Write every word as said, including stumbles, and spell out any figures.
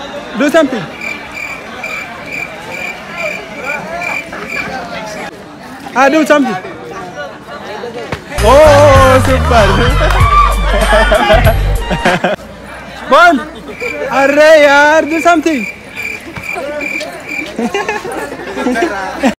Do something. Ah, do something. Oh, super. Bon. अरे यार, do something.